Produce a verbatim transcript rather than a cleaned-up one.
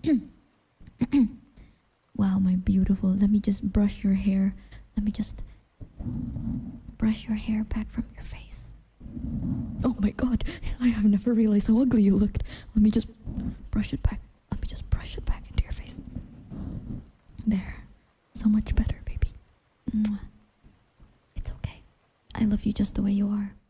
Wow, my beautiful. Let me just brush your hair. Let me just brush your hair back from your face. Oh my god, I have never realized how ugly you looked. Let me just brush it back. Let me just brush it back into your face. There. So much better, baby. Mwah. It's okay. I love you just the way you are.